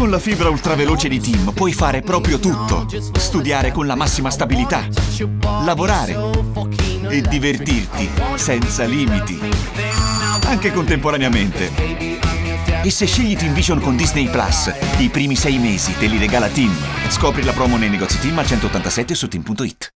Con la fibra ultraveloce di TIM puoi fare proprio tutto. Studiare con la massima stabilità, lavorare e divertirti senza limiti, anche contemporaneamente. E se scegli TIM Vision con Disney Plus, i primi 6 mesi te li regala TIM. Scopri la promo nei negozi TIM al 187 su TIM.it.